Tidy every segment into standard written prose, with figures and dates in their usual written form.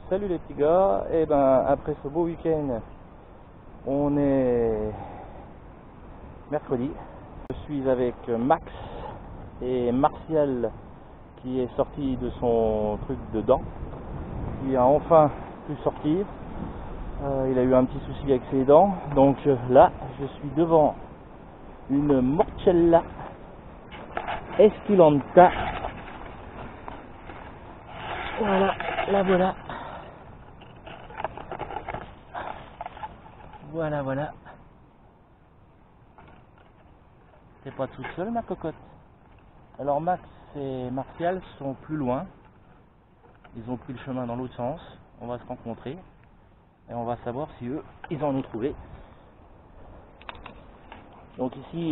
Salut les petits gars, et ben après ce beau week-end, on est mercredi. Je suis avec Max et Martial qui est sorti de son truc de dents, qui a enfin pu sortir. Il a eu un petit souci avec ses dents, donc là je suis devant une Morcella Esculenta. Voilà, la voilà. Voilà. T'es pas toute seule ma cocotte. Alors Max et Martial sont plus loin. Ils ont pris le chemin dans l'autre sens. On va se rencontrer. Et on va savoir si eux, ils en ont trouvé. Donc ici,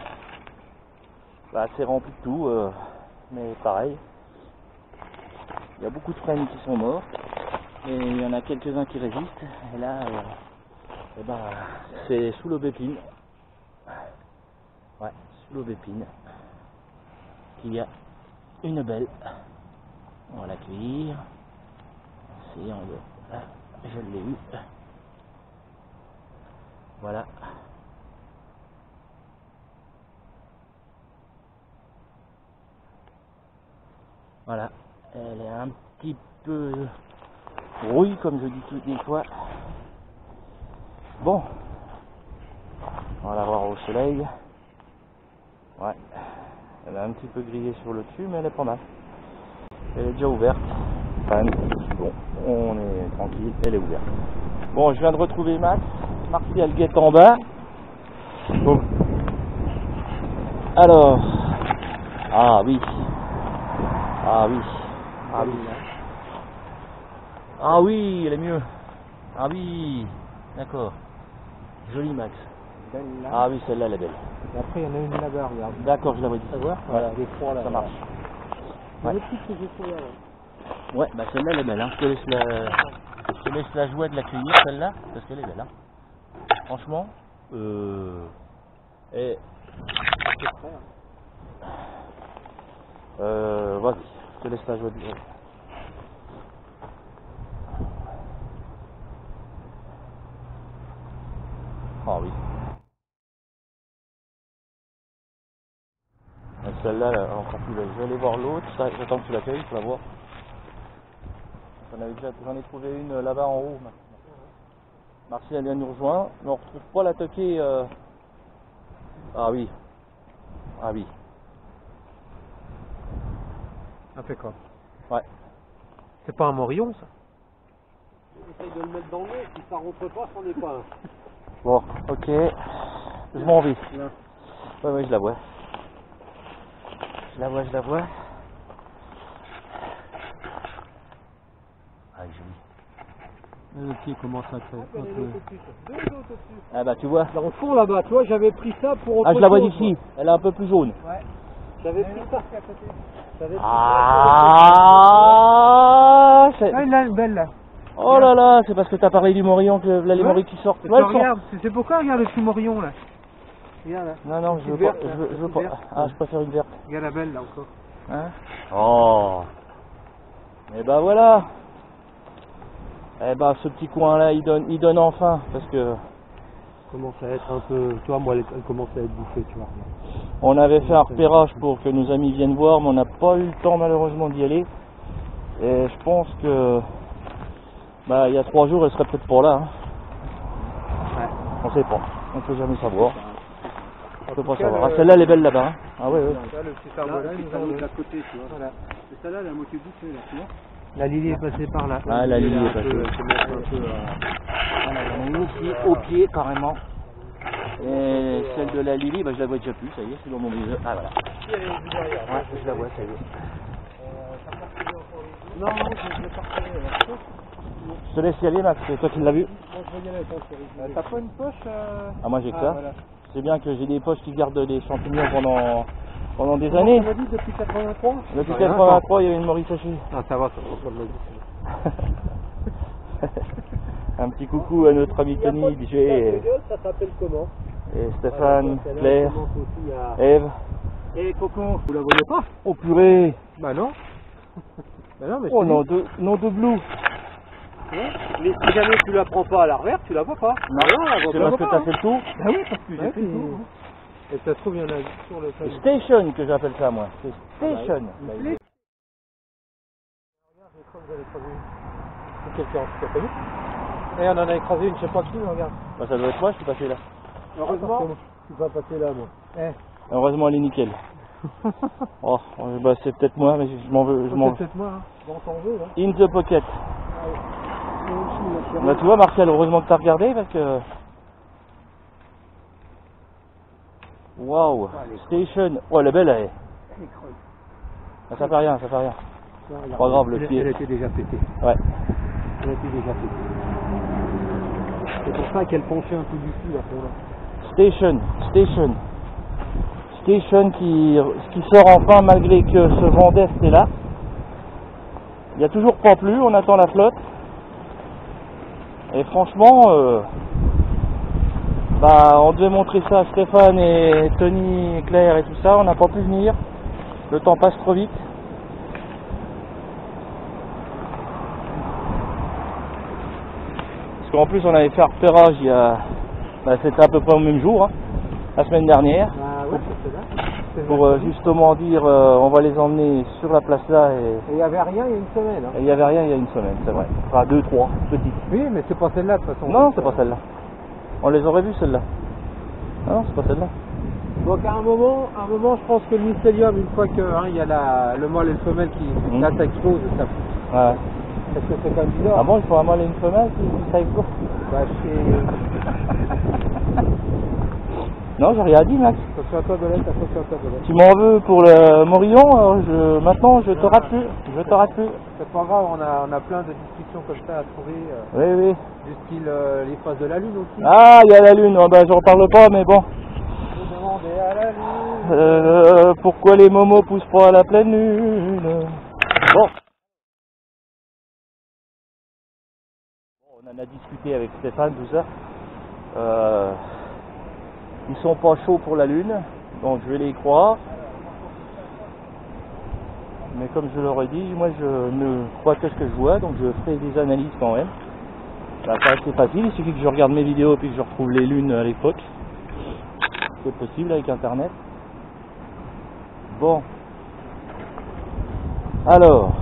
c'est rempli de tout. Mais pareil. Il y a beaucoup de frênes qui sont morts. Et il y en a quelques-uns qui résistent. Et là, c'est sous l'aubépine. Ouais, sous l'aubépine. Il y a une belle. On va l'accueillir. C'est en haut. Là, je l'ai eu. Voilà. Voilà. Elle est un petit peu rouille, comme je dis toutes les fois. Bon. On va la voir au soleil. Ouais. Elle est un petit peu grillée sur le dessus, mais elle est pas mal. Elle est déjà ouverte. Enfin, bon, on est tranquille, elle est ouverte. Bon, je viens de retrouver Max. Martial guette en bas. Bon. Alors. Ah oui. Ah oui, elle est mieux. Ah oui. D'accord. Joli Max. Belle, là. Ah oui, celle-là elle est belle. Et après, il y en a une là-bas, regarde. D'accord, je la vois dit. Ça va? Voilà, Les trois là. ça marche. Ouais. Ouais. Le petit que j'ai trouvé là. Ouais, bah celle-là elle est belle. Hein. Je te laisse la joie de l'accueillir, celle-là, parce qu'elle est belle. Hein. Franchement, et vas-y, je te laisse la joie de. Ah oui. Et celle-là, encore plus belle. Je vais aller voir l'autre. J'attends que tu l'accueilles, tu vas voir. J'en ai trouvé une là-bas en haut. Martial vient nous rejoindre, mais on ne retrouve pas la toquée. Ah oui. Impeccable. Ouais. C'est pas un morillon ça? J'essaye de le mettre dans le nez, si ça rentre pas, c'en est pas un. Bon, ok. Je m'en vais. Ouais, je la vois. Je la vois. Ah, joli. Le pied commence à être un peu... Ah bah tu vois. Dans le fond là-bas, tu vois, j'avais pris ça pour autre Ah, je la vois chose, d'ici. Elle est un peu plus jaune. moi. Ouais. J'avais pris ça. Ah, Ah, là, une belle là. oh là là, c'est parce que t'as parlé du morillon que là les morilles qui sortent. Tu Ouais, elles sont- regardes, c'est pourquoi regarde le petit morillon là. Regarde là. Non, je veux pas. Verte, Je veux petite pas. verte. Ah, je préfère une verte. Regarde la belle là encore. Hein? Oh. Et bah voilà. Eh bah ce petit coin là, il donne enfin parce que Commence à être un peu, tu vois, moi elle commence à être bouffée, tu vois. on avait fait un repérage pour que nos amis viennent voir, mais on n'a pas eu le temps malheureusement d'y aller. Et je pense que il y a 3 jours, elle serait peut-être pas là. Hein. Ouais. On sait pas. On peut jamais savoir. On peut pas cas, savoir. Ah, celle-là elle est belle là-bas. Hein. Ah ouais. Là, le petit cerveau là, c'est nous ça en l'autre à côté, tu vois. Voilà. Et celle-là, elle est à moitié bouffée, là, tu vois. La Lily est passée par là. Ah, la Lily est Elle passée. commence un peu Voilà, j'en ai une ici, au pied carrément. Et celle de la Lily, je la vois déjà plus, ça y est, c'est dans mon viseur. Ah voilà. Ouais, je la vois, ça y est. Non, je vais partir. Je te laisse y aller Max, c'est toi qui l'as vu. Moi, je vais y aller, attends, chérie. T'as pas une poche Ah moi j'ai que Ah, ça. voilà. C'est bien que j'ai des poches qui gardent des champignons pendant des années. On m'a dit depuis 83. Depuis Rien, 83, il y avait une Maurice Sachet. Ah ça va, ça François me l'a dit. Un petit coucou à notre ami Tony, DJ, Ça s'appelle comment? et Stéphane, Voilà, Claire, elle commence aussi à... Eve. Et Coco, vous la voyez pas? Oh purée. Bah non. Bah non, mais Oh c'est nom de Blue. Mais si jamais tu la prends pas à l'arrière, tu la vois pas. Non, elle c'est va parce que tu as fait le tour. Ah oui, parce que j'ai Ouais, fait le tour. Et ça se trouve, il y en a sur le C'est famille. station que j'appelle ça moi. C'est station. Regarde, vous avez écrasé une. C'est quelqu'un qui t'a pas vu. Et on en a écrasé une, je sais pas qui, regarde. Bah, ça doit être moi, je suis passé là. Heureusement, je suis pas passé là, moi. Heureusement, elle est nickel. Oh, bah, c'est peut-être moi, mais je m'en veux. C'est peut-être moi, hein. Dans ton jeu, là. In the pocket. Bah, tu vois, Martial, heureusement que tu as regardé parce que. Waouh, station. Oh, elle est belle, elle. Ah, ça fait rien, ça fait rien. Pas grave, le pied. Elle était déjà pétée. Ouais. Elle était déjà pétée. C'est pour ça qu'elle penchait un peu du cul, là, pour là. Station qui sort enfin malgré que ce vent d'est est là. Il n'y a toujours pas plu, on attend la flotte. Et franchement, on devait montrer ça à Stéphane et Tony et Claire et tout ça, on n'a pas pu venir. Le temps passe trop vite. Parce qu'en plus on avait fait un repérage c'était à peu près au même jour, hein, la semaine dernière. Ah ouais, c'est là. Pour justement dire on va les emmener sur la place là Et il n'y avait rien il y a une semaine. Hein. et il n'y avait rien il y a une semaine, c'est vrai. Enfin 2, 3 petites. Oui, mais c'est pas celle-là de toute façon. Non, c'est pas celle-là. On les aurait vues celle-là. Non, c'est pas celle-là. Donc à un moment, je pense que le mycélium, une fois que il y a le mâle et le femelle qui là ça explose, ça. Ouais. Parce que c'est quand même bizarre. Ah bon, il faut un mâle et une femelle qui ça explose. Bah Non, j'ai rien dit, Max. attention à toi de l'être, attention à toi de l'être. Tu m'en veux pour le Morillon, maintenant je te rate plus. Je te rate plus. C'est pas grave, on a plein de discussions comme ça à trouver, Oui, oui. du style les phases de la lune aussi. Ah, il y a la lune. Oh, ben, j'en parle pas, mais bon. Vous demandez à la lune. Pourquoi les momos poussent pas à la pleine lune? Bon. On en a discuté avec Stéphane, tout ça. Ils sont pas chauds pour la lune, donc je vais les croire. Mais comme je leur ai dit, moi je ne crois que ce que je vois, donc je ferai des analyses quand même. Ça va pas être facile, il suffit que je regarde mes vidéos et puis que je retrouve les lunes à l'époque. C'est possible avec internet. Bon. Alors.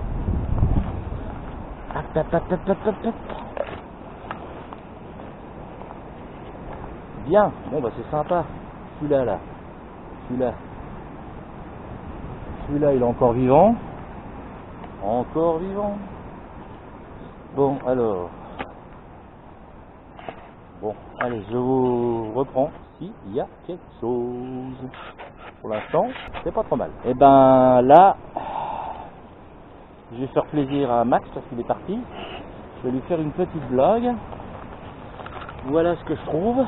Bien, bon bah c'est sympa. Celui-là là. Celui-là. Celui-là il est encore vivant. Encore vivant. Bon alors. Bon, allez, je vous reprends s'il y a quelque chose. Pour l'instant, c'est pas trop mal. Et ben là, je vais faire plaisir à Max parce qu'il est parti. Je vais lui faire une petite blague. Voilà ce que je trouve.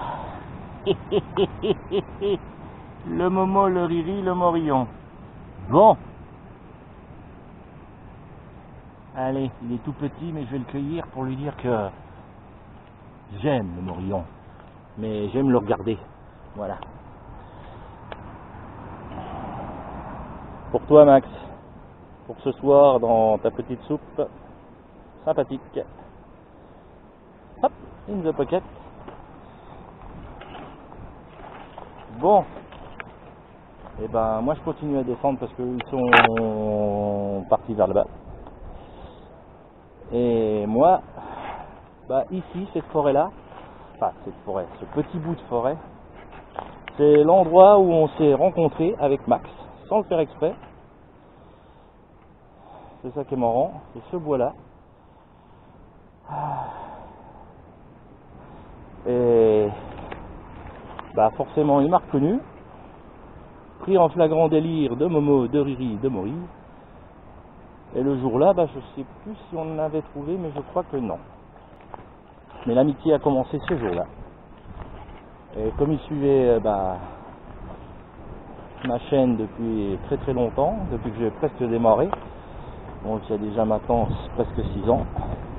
Le Momo, le Riri, le Morillon. Bon. Allez, il est tout petit, mais je vais le cueillir pour lui dire que j'aime le Morillon. Mais j'aime le regarder. Voilà. Pour toi, Max. Pour ce soir, dans ta petite soupe. Sympathique. Hop, in the pocket. Bon, et ben moi je continue à descendre parce qu'ils sont partis vers le bas. Et moi, bah ici, cette forêt là, enfin cette forêt, ce petit bout de forêt, c'est l'endroit où on s'est rencontré avec Max, sans le faire exprès. C'est ça qui est marrant, c'est ce bois là. Et bah forcément il m'a reconnu, pris en flagrant délire de Momo, de Riri, de Mori. Et le jour là, bah je sais plus si on en avait trouvé, mais je crois que non. Mais l'amitié a commencé ce jour là. Et comme il suivait ma chaîne depuis très très longtemps, depuis que j'ai presque démarré, donc il y a déjà maintenant presque 6 ans,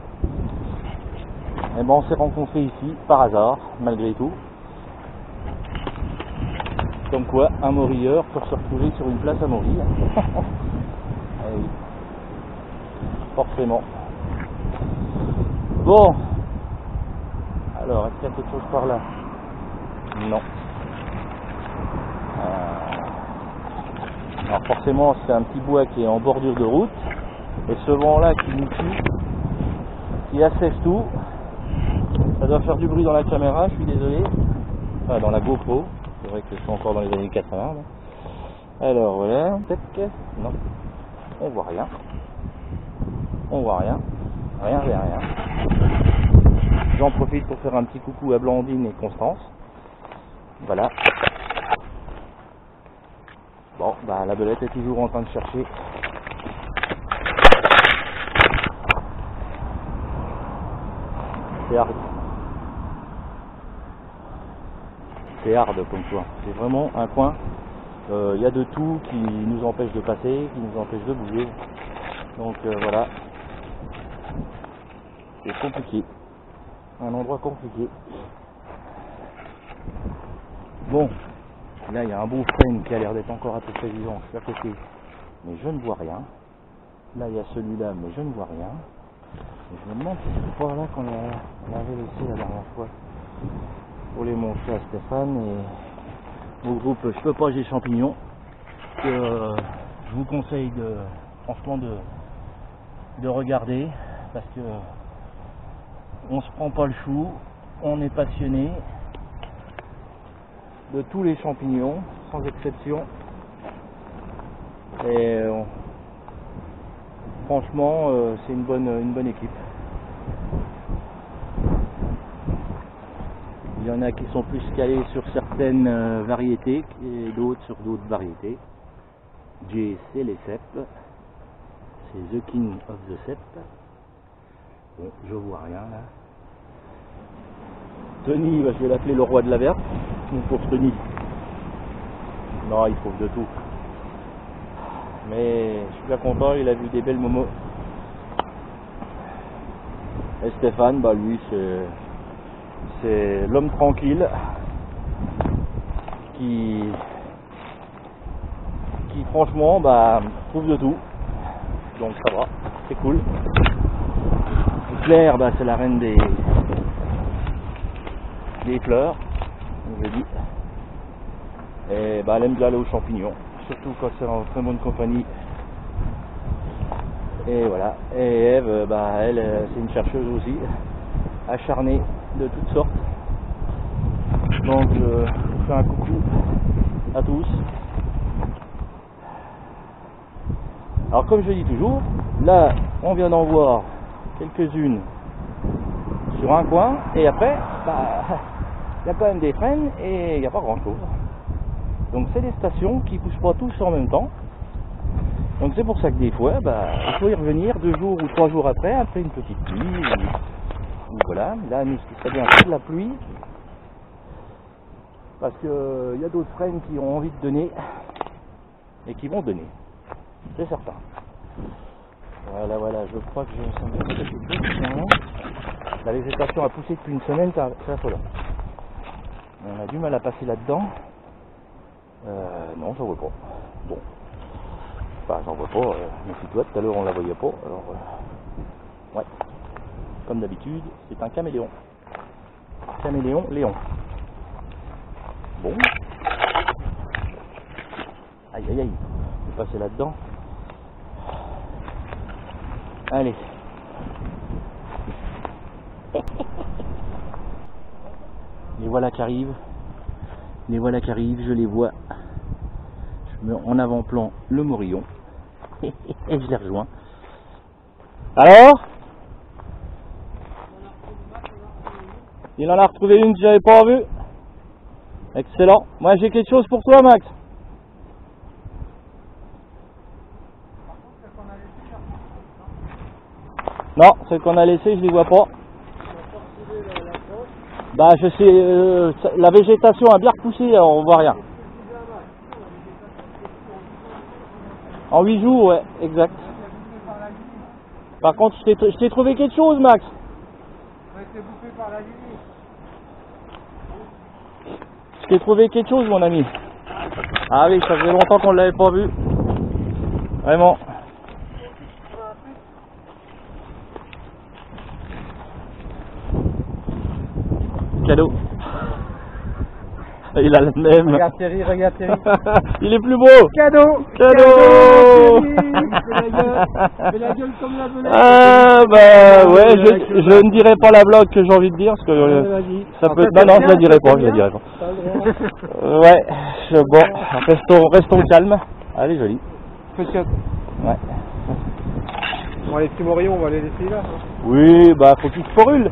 et ben on s'est rencontrés ici par hasard, malgré tout. Comme quoi, un morilleur pour se retrouver sur une place à mourir. Eh oui. Forcément. Bon. Alors, est-ce qu'il y a quelque chose par là? Non. Alors forcément, c'est un petit bois qui est en bordure de route. Et ce vent-là qui nous tue, qui assèche tout. Ça doit faire du bruit dans la caméra, je suis désolé. Enfin, dans la GoPro. C'est vrai que je suis encore dans les années 80. Là. Alors voilà. Peut-être. Non. On voit rien. On voit rien. Rien. J'en profite pour faire un petit coucou à Blandine et Constance. Voilà. Bon, bah la belette est toujours en train de chercher. C'est hard. C'est hard comme coin. C'est vraiment un coin. Il y a de tout qui nous empêche de passer, qui nous empêche de bouger. Donc voilà. C'est compliqué. Un endroit compliqué. Bon. Là, il y a un beau frêne qui a l'air d'être encore à peu près vivant. Je suis à côté, mais je ne vois rien. Là, il y a celui-là, mais je ne vois rien. Et je me demande si c'est pas là qu'on avait laissé la dernière fois pour les montrer à Stéphane et au groupe Je peux pas, j'ai champignons. Je vous conseille franchement de regarder parce que on se prend pas le chou, on est passionné de tous les champignons, sans exception. Et franchement, c'est une bonne équipe. Il y en a qui sont plus calés sur certaines variétés et d'autres sur d'autres variétés. Jay, c'est les cèpes. C'est The King of the Cèpes. Bon, je vois rien là. Tony, je vais l'appeler le roi de la verte. Mon pauvre Tony. Non, il trouve de tout. Mais je suis bien content, il a vu des belles momos. Et Stéphane, bah lui, c'est l'homme tranquille qui franchement bah trouve de tout. Donc ça va, c'est cool. Claire, bah c'est la reine des fleurs, comme je dis. Et bah elle aime bien aller aux champignons, surtout quand c'est en très bonne compagnie. Et voilà. Et Eve, bah elle, c'est une chercheuse aussi, acharnée de toutes sortes. Donc je fais un coucou à tous. Alors comme je dis toujours, là on vient d'en voir quelques-unes sur un coin et après bah il y a quand même des frênes et il n'y a pas grand chose. Donc c'est des stations qui ne poussent pas tous en même temps. Donc c'est pour ça que des fois bah, il faut y revenir 2 jours ou 3 jours après une petite pluie ou voilà. Là nous ce qui serait bien c'est de la pluie parce que il y a d'autres frênes qui ont envie de donner et qui vont donner. C'est certain. Voilà, je crois que la végétation a poussé depuis une semaine, c'est affolant. On a du mal à passer là-dedans. Non, j'en vois pas. Bon. Enfin, j'en vois pas. Méfie-toi, tout à l'heure on la voyait pas. Alors, ouais. Comme d'habitude, c'est un caméléon. Caméléon, Léon. Bon. Aïe, je vais passer là-dedans. Allez. Les voilà qui arrivent. Je les vois. Je mets en avant-plan le morillon. Et je les rejoins. Alors? Il en a retrouvé une que j'avais pas vue. Excellent. Moi j'ai quelque chose pour toi, Max. Non, celles qu'on a laissées, je les vois pas. Bah je sais, la végétation a bien repoussé, alors on voit rien. En 8 jours, ouais, exact. Par contre, je t'ai trouvé quelque chose, Max. Je t'ai trouvé quelque chose, mon ami. Ah oui, ça faisait longtemps qu'on ne l'avait pas vu. Vraiment. cadeau. Il a le même. Regarde Thierry, regarde Thierry. Il est plus beau. Cadeau. Cadeau. Fais la gueule comme la belette. Ah bah ouais, je ne dirai pas la blague que j'ai envie de dire parce que Vas-y. ça En peut. fait, Non, t'aimes je la bien, dirai pas, t'aimes je la bien. dirai pas. T'as le droit. Ouais, bon, restons calmes. Elle est jolie. Peut-être. Ouais. Bon, les petits morillons, on va les laisser là. Oui, bah faut qu'ils se forulent.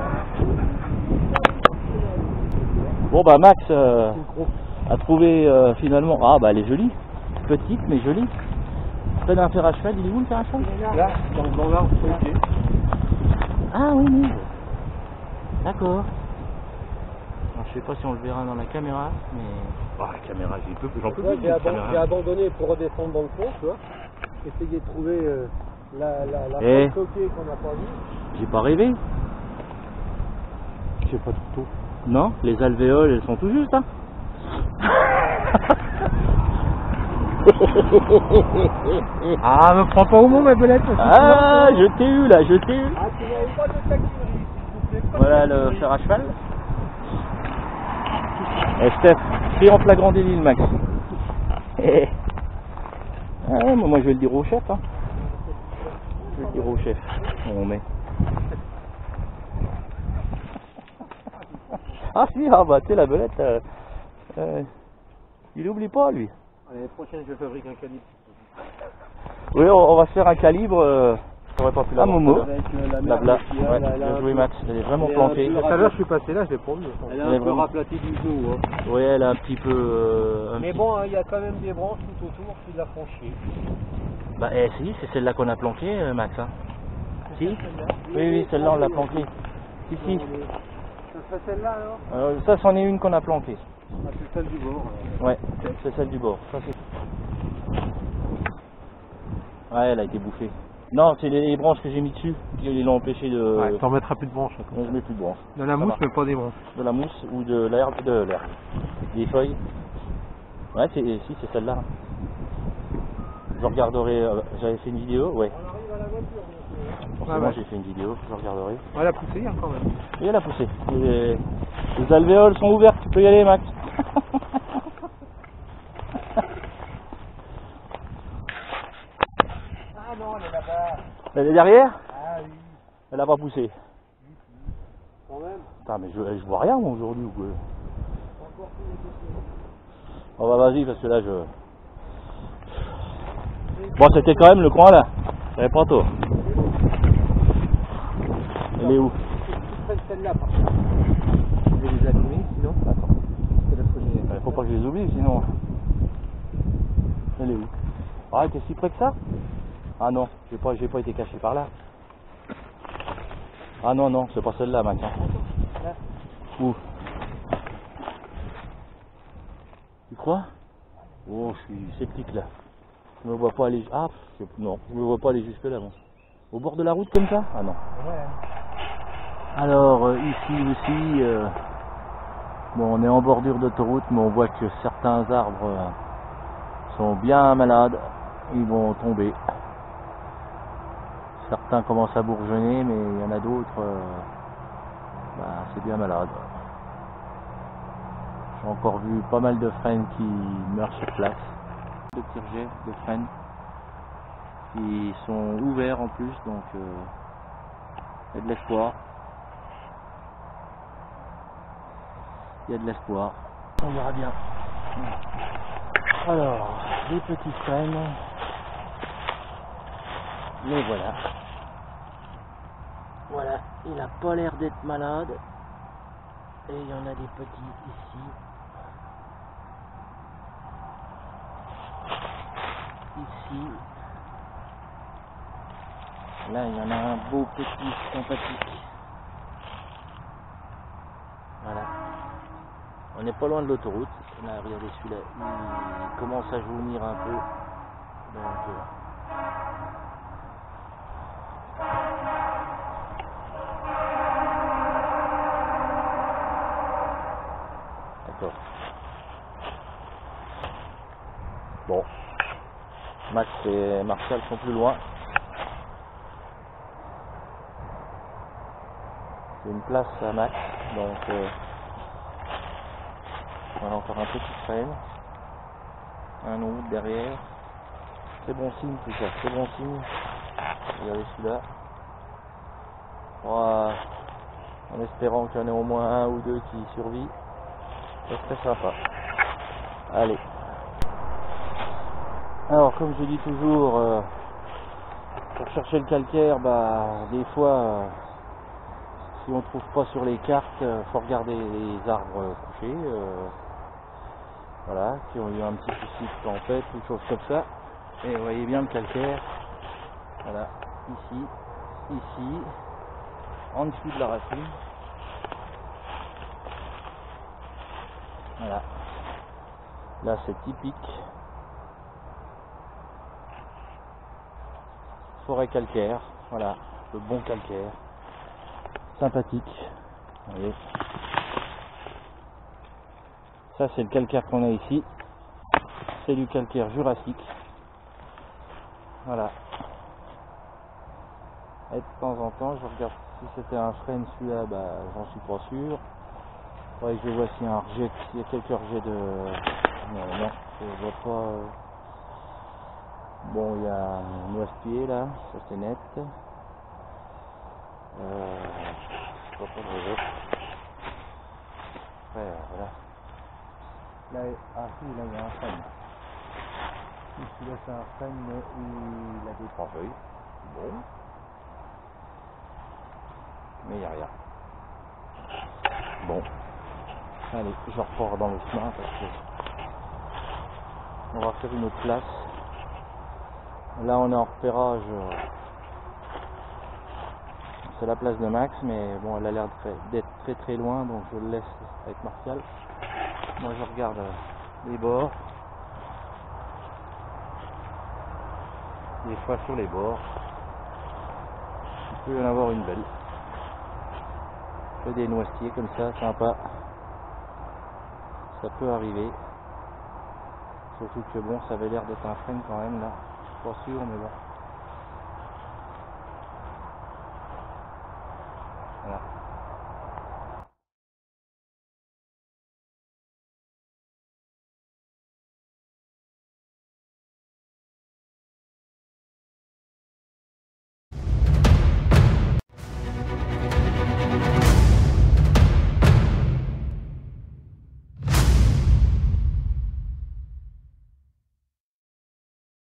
Bon bah Max a trouvé finalement. Ah bah elle est jolie. Petite mais jolie. T'as un fer à cheval, il est où le fer à cheval? Là, dans l'arbre, ok. Ah oui, oui. D'accord. Alors, je sais pas si on le verra dans la caméra, mais... Ah, la caméra, j'en peux plus de cette caméra. J'ai abandonné pour redescendre dans le fond, tu vois. Essayer de trouver la coquille qu'on n'a pas vue. J'ai pas rêvé. J'ai pas de couteau. Non, les alvéoles, elles sont tout justes, hein. Ah, me prends pas au mot, ma belette. Ah, je t'ai eu là, je t'ai eu. Ah, tu n'avais pas de taquinerie, s'il vous plaît. Voilà le fer à cheval. Et Steph, fais en flagrant délit le Max. Eh. Ah, moi je vais le dire au chef, hein. Je vais le dire au chef. On met. Ah si, ah bah tu sais la belette, il oublie pas lui. L'année prochaine, je fabrique un calibre. Oui, on va se faire un calibre. J'aurais pas pu la Momo. La bla. Ouais, bien joué Max, elle est vraiment plantée. Tout à l'heure, je suis passé là, je l'ai pas vu. Elle est un peu raplatie du dos. Hein. Oui, elle est un petit peu... Mais bon, il y a quand même des branches tout autour qui la font chier. Bah si, c'est celle-là qu'on a planquée, Max. Hein. Si? Oui, celle-là on l'a planquée. Si. Ça serait celle-là alors? Ça, c'en est une qu'on a planquée. Ah, c'est celle du bord. Ouais, c'est celle du bord. Ça, ouais, elle a été bouffée. Non, c'est les branches que j'ai mis dessus qui l'ont empêché de... Ouais, t'en mettras plus de branches. Non, je mets plus de branches. De la mousse, mais pas des branches. De la mousse ou de l'herbe, des feuilles. Ouais, si, c'est celle-là. Je regarderai, j'avais fait une vidéo, ouais. On arrive à la voiture. Forcément, j'ai fait une vidéo, je regarderai. Elle a poussé hier quand même. Et elle a poussé. Les alvéoles sont ouvertes, tu peux y aller, Max. Ah non, elle est là-bas. Elle est derrière? Ah oui. Elle a pas poussé. Quand même. Putain, mais je vois rien moi aujourd'hui ou quoi? Oh bah vas-y, parce que là je... Bon, c'était quand même le coin là. J'avais pas tort. Elle est où? C'est celle-là par contre. Je vais les allumer sinon. Attends. C'est la première. Faut pas que je les oublie sinon. Elle est où? Ah, t'es si près que ça? Ah non, j'ai pas été caché par là. Ah non, c'est pas celle-là maintenant. Là. Où? Tu crois? Oh, je suis sceptique là. Je me vois pas aller... Ah, non, je me vois pas aller jusque là. Bon. Au bord de la route comme ça? Ah non. Ouais. Alors, ici aussi, bon, on est en bordure d'autoroute, mais on voit que certains arbres sont bien malades. Ils vont tomber. Certains commencent à bourgeonner, mais il y en a d'autres, c'est bien malade. J'ai encore vu pas mal de frênes qui meurent sur place. De petits rejets de frênes qui sont ouverts en plus, donc il y a de l'espoir. Il y a de l'espoir. On verra bien. Alors, des petits frênes. Les voilà. Voilà, il n'a pas l'air d'être malade. Et il y en a des petits ici. Ici. Là, il y en a un beau petit sympathique. Voilà. On n'est pas loin de l'autoroute. Là, regardez celui-là. Il commence à jaunir un peu. Donc... D'accord. Bon. Max et Martial sont plus loin. C'est une place à Max, donc Voilà, encore un petit frein. Un autre derrière. C'est bon signe tout ça, c'est bon signe. Regardez celui-là. Voilà. En espérant qu'il y en ait au moins un ou deux qui survivent. C'est très sympa. Allez. Alors comme je dis toujours, pour chercher le calcaire, des fois, si on ne trouve pas sur les cartes, faut regarder les arbres couchés, voilà, qui ont eu un petit souci de tempête ou chose comme ça. Et vous voyez bien le calcaire, voilà, ici, ici, en dessous de la racine. Voilà. Là c'est typique. Forêt calcaire, voilà, le bon calcaire. Sympathique. Vous voyez. Ça c'est le calcaire qu'on a ici. C'est du calcaire jurassique. Voilà. Et de temps en temps, je regarde si c'était un frêne celui-là, j'en suis pas sûr. Ouais, je vois s'il y a un rejet, s'il y a quelques rejets de. Non, je vois pas. Bon, il y a un noisetier là, ça c'est net. Je vois pas de rejet. Après, voilà. Là, si, là il y a un frêne. Ici là c'est un frêne, mais il a des trois feuilles. Bon. Mais il n'y a rien. Bon. Allez, je repars dans le chemin parce que on va faire une autre place. Là on est en repérage. C'est la place de Max, mais bon, elle a l'air d'être très très loin, donc je le laisse avec Martial. Moi je regarde les bords. Des fois sur les bords. Il peut y en avoir une belle. Des noisetiers comme ça, sympa. Ça peut arriver. Surtout que bon, ça avait l'air d'être un frêne quand même là. Pas sûr, mais bon.